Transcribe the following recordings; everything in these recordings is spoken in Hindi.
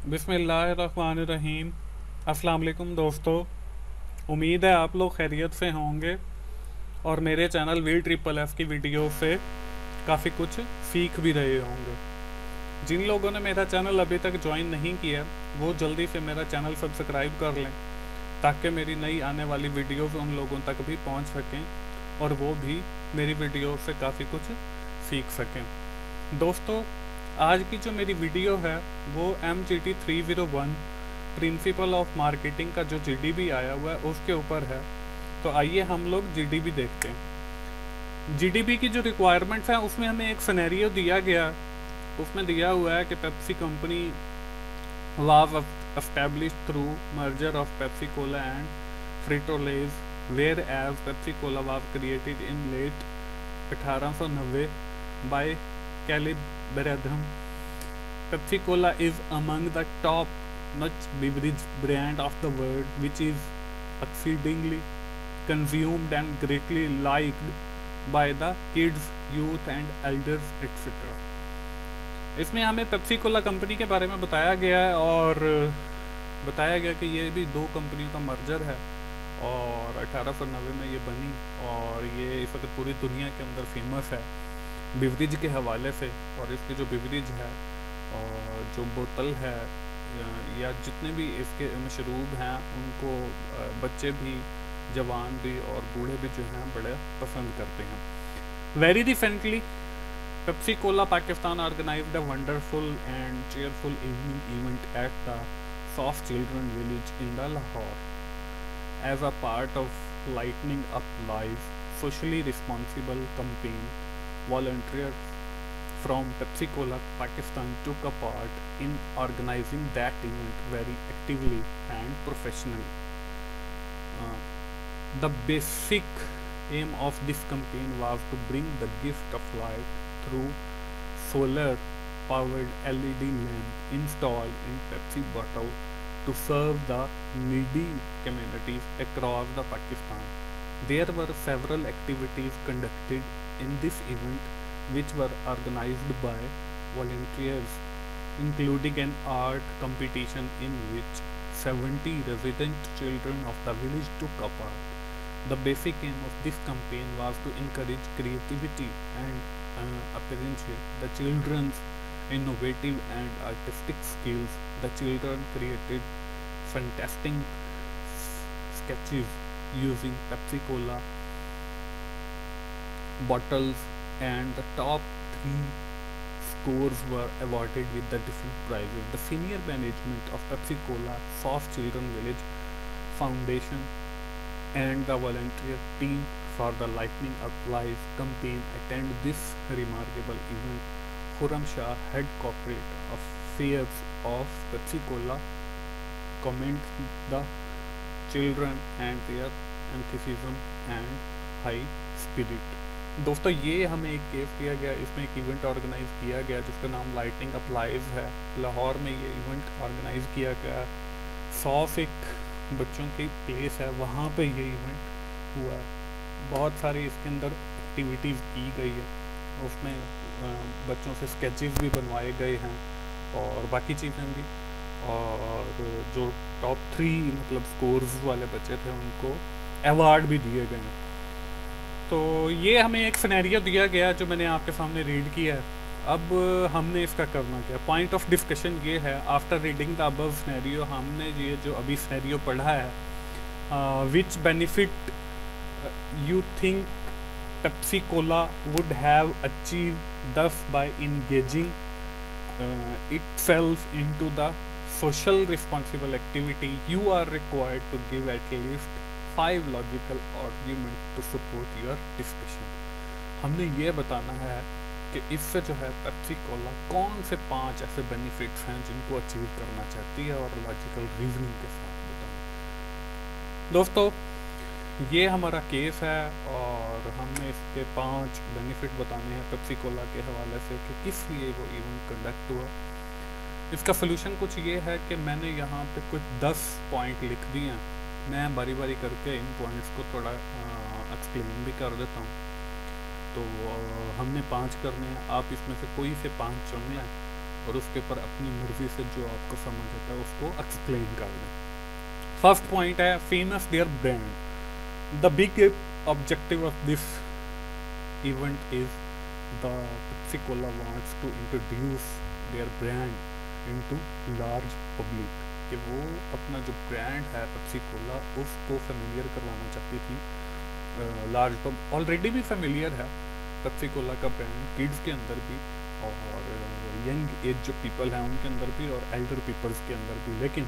बिस्मिल्लाहिर्रहमानिर्रहीम। अस्सलाम वालेकुम दोस्तों। उम्मीद है आप लोग खैरियत से होंगे और मेरे चैनल V SSS की वीडियो से काफ़ी कुछ सीख भी रहे होंगे। जिन लोगों ने मेरा चैनल अभी तक ज्वाइन नहीं किया वो जल्दी से मेरा चैनल सब्सक्राइब कर लें ताकि मेरी नई आने वाली वीडियोस उन लोगों तक भी पहुंच सकें और वो भी मेरी वीडियो से काफ़ी कुछ सीख सकें। दोस्तों, आज की जो मेरी वीडियो है वो MGT301 प्रिंसिपल ऑफ मार्केटिंग का जो GDB आया हुआ है उसके ऊपर है। तो आइए हम लोग GDB देखते हैं। GDB की जो रिक्वायरमेंट्स हैं उसमें हमें एक सिनेरियो दिया गया, उसमें दिया हुआ है कि Pepsi company was established through merger of Pepsi Cola and Frito-Lay's, whereas Pepsi Cola was created in late 1890 by Caleb Bradham. Pepsi Cola is among the top-notch beverage brand of the world, which is exceedingly consumed and greatly liked by the kids, youth and elders etc. इसमें हमें पेप्सी कोला कंपनी के बारे में बताया गया है और बताया गया कि ये भी दो कंपनियों का मर्जर है और 1890 में ये बनी और ये इस वक्त पूरी दुनिया के अंदर फेमस है बिवरेज के हवाले से। और इसकी जो बिवरेज है और जो बोतल है या जितने भी इसके मशरूब हैं उनको बच्चे भी, जवान भी और बूढ़े भी जो हैं बड़े पसंद करते हैं। Very recently Pepsi Cola Pakistan organized a wonderful and cheerful evening event at the Soft Children Village in the Lahore as a part of Lightening Up Life socially responsible campaign. Volunteers from Pepsi Cola Pakistan took a part in organizing that event very actively and professionally. The basic aim of this campaign was to bring the gift of light through solar powered LED lamp installed in Pepsi bottle to serve the needy communities across the Pakistan. There were several activities conducted in this event which were organized by volunteers, including an art competition in which 70 resident children of the village took a part. The basic aim of this campaign was to encourage creativity and apparently the children's innovative and artistic skills. The children created fantastic sketches using Pepsi Cola bottles and the top 3 scores were awarded with the different prizes. The senior management of Pepsi Cola Soft Children Village Foundation and the volunteer team for the Lightening Up Life campaign attend this remarkable event. Khurram Shah, head corporate affairs of Pepsi Cola, commends the children and their enthusiasm and high spirit. दोस्तों, ये हमें एक केस दिया गया, इसमें एक इवेंट ऑर्गेनाइज किया गया जिसका नाम लाइटनिंग अप लाइव है। लाहौर में ये इवेंट ऑर्गेनाइज किया गया। 100 से बच्चों की प्लेस है, वहाँ पे ये इवेंट हुआ है। बहुत सारी इसके अंदर एक्टिविटीज़ की गई है, उसमें बच्चों से स्केचेस भी बनवाए गए हैं और बाकी चीज़ें भी। और जो टॉप 3 मतलब स्कोर्स वाले बच्चे थे उनको अवार्ड भी दिए गए हैं। तो ये हमें एक सिनेरियो दिया गया जो मैंने आपके सामने रीड किया है। अब हमने इसका करना क्या, पॉइंट ऑफ डिस्कशन ये है। After reading the above scenario, हमने ये जो अभी सिनेरियो पढ़ा है, which benefit you think Pepsi Cola would have achieved thus by engaging itself into the social responsible activity? You are required to give at least 5 logical arguments to support your discussion. हमने ये बताना है कि इससे जो है पेप्सी कोला कौन से 5 ऐसे बेनिफिट्स हैं जिनको अचीव करना चाहती है और लॉजिकल रीजनिंग के साथ बताना। दोस्तों, ये हमारा केस है और हमने इसके 5 बेनिफिट बताने हैं पेप्सी कोला के हवाले से कि किस लिए वो इवेंट कंडक्ट हुआ। इसका सोल्यूशन कुछ ये है कि मैंने यहाँ पे कुछ 10 पॉइंट लिख दिए हैं। मैं बारी बारी करके इन पॉइंट्स को थोड़ा एक्सप्लेन भी कर देता हूँ। तो हमने 5 करने हैं, आप इसमें से कोई से 5 चुन लें और उसके ऊपर अपनी मर्जी से जो आपको समझ आता है उसको एक्सप्लेन कर दें। फर्स्ट पॉइंट है famous their brand. The big objective of this event is the Pepsi Cola wants to introduce their brand into large public, कि वो अपना जो ब्रांड है पेप्सी कोला उसको फेमिलियर करवाना चाहती थी लार्ज पब। ऑलरेडी भी फेमिलियर है पेप्सी कोला का ब्रांड किड्स के अंदर भी और यंग एज जो पीपल हैं उनके अंदर भी और एल्डर पीपल्स के अंदर भी, लेकिन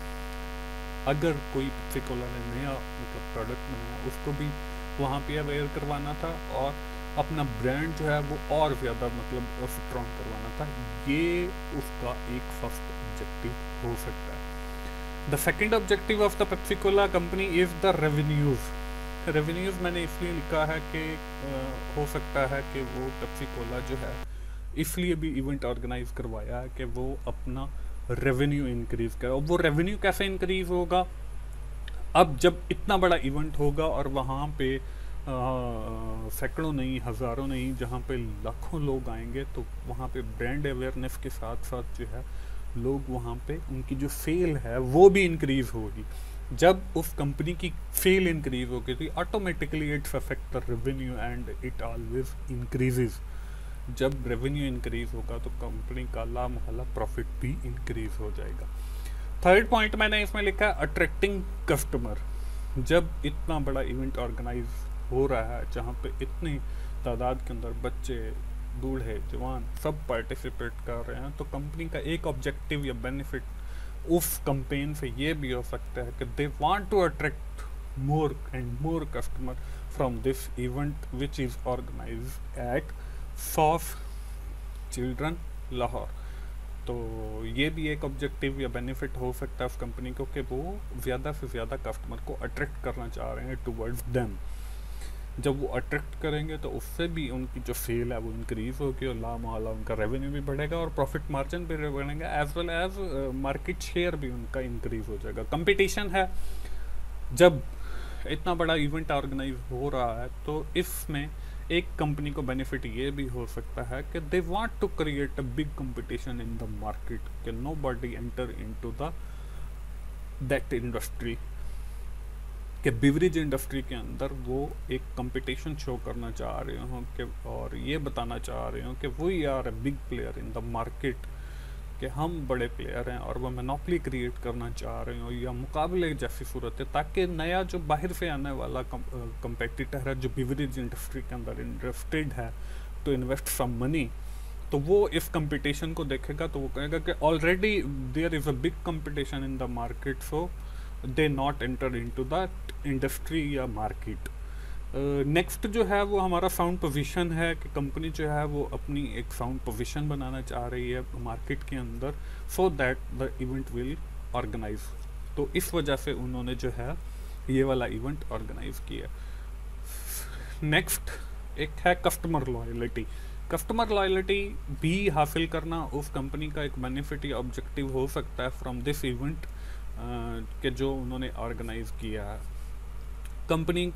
अगर कोई पेप्सी कोला ने नया मतलब प्रोडक्ट बनाया उसको भी वहाँ पे अवेयर करवाना था और अपना ब्रांड जो है वो और ज़्यादा मतलब स्ट्रॉन्ग करवाना था। ये उसका एक फर्स्ट ऑब्जेक्टिव हो सकता है। The second objective of the Pepsi Cola company is the revenues. Revenues मैंने इसलिए लिखा है कि हो सकता है कि वो पेप्सी कोला जो है इसलिए भी इवेंट ऑर्गेनाइज करवाया है कि वो अपना रेवेन्यू इंक्रीज करे। और वो रेवेन्यू कैसे इंक्रीज होगा? अब जब इतना बड़ा इवेंट होगा और वहाँ पे सैकड़ों नहीं हज़ारों नहीं जहाँ पे लाखों लोग आएंगे, तो वहाँ पे ब्रांड अवेयरनेस के साथ साथ जो है लोग वहाँ पे उनकी जो सेल है वो भी इंक्रीज होगी। जब उस कंपनी की सेल इंक्रीज होगी तो automatically its affect the revenue and it always increases. जब रेवेन्यू इंक्रीज होगा तो कंपनी का लामहला प्रॉफिट भी इंक्रीज हो जाएगा। थर्ड पॉइंट मैंने इसमें लिखा है अट्रैक्टिंग कस्टमर। जब इतना बड़ा इवेंट ऑर्गेनाइज हो रहा है जहाँ पे इतनी तादाद के अंदर बच्चे बूढ़े जवान सब पार्टिसिपेट कर रहे हैं, तो कंपनी का एक ऑब्जेक्टिव या बेनिफिट उस कैंपेन से ये भी हो सकता है कि they want to attract more and more customer from this event which is organised at soft children Lahore. तो ये भी एक ऑब्जेक्टिव या बेनिफिट हो सकता है उस कंपनी को कि वो ज़्यादा से ज़्यादा कस्टमर को अट्रैक्ट करना चाह रहे हैं टुवर्ड्स देम। जब वो अट्रैक्ट करेंगे तो उससे भी उनकी जो सेल है वो इंक्रीज़ होगी और लामहला उनका रेवेन्यू भी बढ़ेगा और प्रॉफिट मार्जिन भी बढ़ेगा, as well as market share भी उनका इंक्रीज़ हो जाएगा। कंपटीशन है, जब इतना बड़ा इवेंट ऑर्गेनाइज हो रहा है तो इसमें एक कंपनी को बेनिफिट ये भी हो सकता है कि they want to create a big competition in the market, कि nobody enter into the that industry, कि बिवरेज इंडस्ट्री के अंदर वो एक कंपटीशन शो करना चाह रहे हों कि और ये बताना चाह रहे हों कि we are a big player in the market, कि हम बड़े प्लेयर हैं और वो मोनोपोली क्रिएट करना चाह रहे हो या मुकाबले जैसी सूरत है, ताकि नया जो बाहर से आने वाला कंपेटिटर है जो बिवरेज इंडस्ट्री के अंदर इंटरेस्टेड है तो इन्वेस्ट सम मनी, तो वो इस कंपटीशन को देखेगा तो वो कहेगा कि already there is a big competition in the market, so they not enter into that industry या मार्केट। नेक्स्ट जो है वो हमारा साउंड पोजीशन है कि कंपनी जो है वो अपनी एक साउंड पोजीशन बनाना चाह रही है मार्केट के अंदर, so that the event will organise. तो इस वजह से उन्होंने जो है ये वाला इवेंट ऑर्गेनाइज किया। नेक्स्ट एक है कस्टमर लॉयल्टी। कस्टमर लॉयल्टी भी हासिल करना उस कंपनी का एक बेनिफिट या ऑब्जेक्टिव हो सकता है फ्रॉम दिस इवेंट के जो उन्होंने ऑर्गेनाइज किया है। कंपनी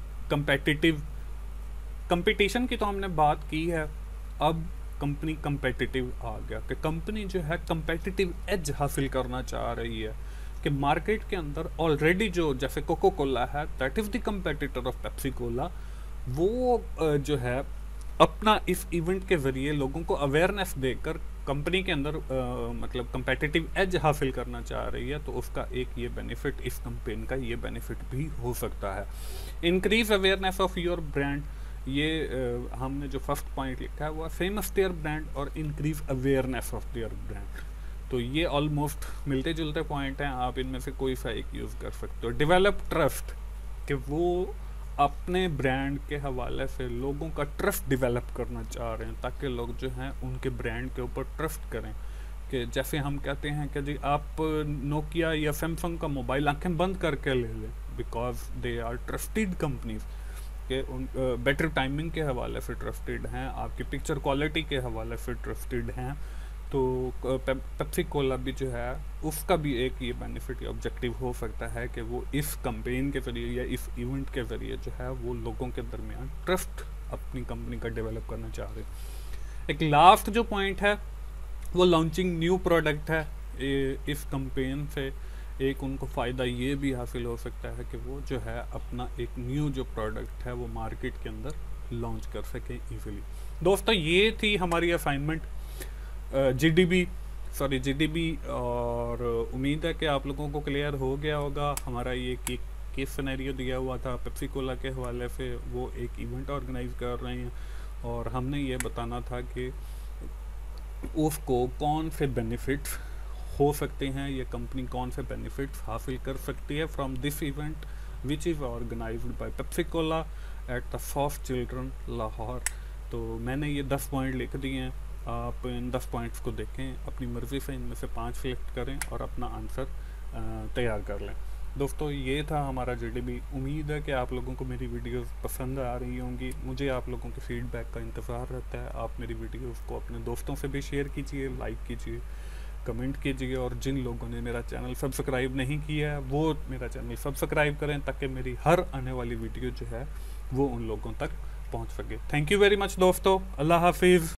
कंपटीशन की तो हमने बात की है, अब कंपनी कंपेटिटिव आ गया कि कंपनी जो है कंपेटिटिव एज हासिल करना चाह रही है कि मार्केट के अंदर ऑलरेडी जो जैसे कोको कोला है that is the competitor of Pepsi Cola, वो जो है अपना इस इवेंट के ज़रिए लोगों को अवेयरनेस देकर कंपनी के अंदर मतलब कंपेटिटिव एज हासिल करना चाह रही है, तो उसका एक ये बेनिफिट इस कंपेन का ये बेनिफिट भी हो सकता है। Increase awareness of your brand, ये हमने जो फर्स्ट पॉइंट लिखा है वो फेमस देयर ब्रांड और increase awareness of their brand, तो ये ऑलमोस्ट मिलते जुलते पॉइंट हैं, आप इनमें से कोई सा एक यूज़ कर सकते हो। डेवलप ट्रस्ट, कि वो अपने ब्रांड के हवाले से लोगों का ट्रस्ट डेवलप करना चाह रहे हैं ताकि लोग जो हैं उनके ब्रांड के ऊपर ट्रस्ट करें। कि जैसे हम कहते हैं कि जी आप नोकिया या सैमसंग का मोबाइल आंखें बंद करके ले लें because they are trusted companies, के उन बेटर टाइमिंग के हवाले से ट्रस्टेड हैं, आपकी पिक्चर क्वालिटी के हवाले से ट्रस्टेड हैं। तो पेप्सी कोला भी जो है उसका भी एक ये बेनिफिट या ऑब्जेक्टिव हो सकता है कि वो इस कैंपेन के ज़रिए या इस इवेंट के ज़रिए जो है वो लोगों के दरमियान ट्रस्ट अपनी कंपनी का डेवलप करना चाह रहे हैं। एक लास्ट जो पॉइंट है वो लॉन्चिंग न्यू प्रोडक्ट है। इस कंपेन से एक उनको फ़ायदा ये भी हासिल हो सकता है कि वो जो है अपना एक न्यू जो प्रोडक्ट है वो मार्केट के अंदर लॉन्च कर सकें इजीली। दोस्तों ये थी हमारी असाइनमेंट जीडीबी, और उम्मीद है कि आप लोगों को क्लियर हो गया होगा। हमारा ये केस सिनेरियो दिया हुआ था पेप्सी कोला के हवाले से, वो एक इवेंट ऑर्गेनाइज कर रहे हैं और हमने ये बताना था कि उसको कौन से बेनिफिट्स हो सकते हैं, ये कंपनी कौन से बेनिफिट्स हासिल कर सकती है from this event which is organised by Pepsi Cola at the soft children Lahore. तो मैंने ये 10 पॉइंट लिख दिए हैं, आप इन 10 पॉइंट्स को देखें, अपनी मर्ज़ी से इनमें से 5 सिलेक्ट करें और अपना आंसर तैयार कर लें। दोस्तों ये था हमारा जीडीबी। उम्मीद है कि आप लोगों को मेरी वीडियोस पसंद आ रही होंगी। मुझे आप लोगों के फीडबैक का इंतज़ार रहता है। आप मेरी वीडियोस को अपने दोस्तों से भी शेयर कीजिए, लाइक कीजिए, कमेंट कीजिए, और जिन लोगों ने मेरा चैनल सब्सक्राइब नहीं किया है वो मेरा चैनल सब्सक्राइब करें ताकि मेरी हर आने वाली वीडियो जो है वो उन लोगों तक पहुंच सके। थैंक यू वेरी मच दोस्तों, अल्लाह हाफिज़।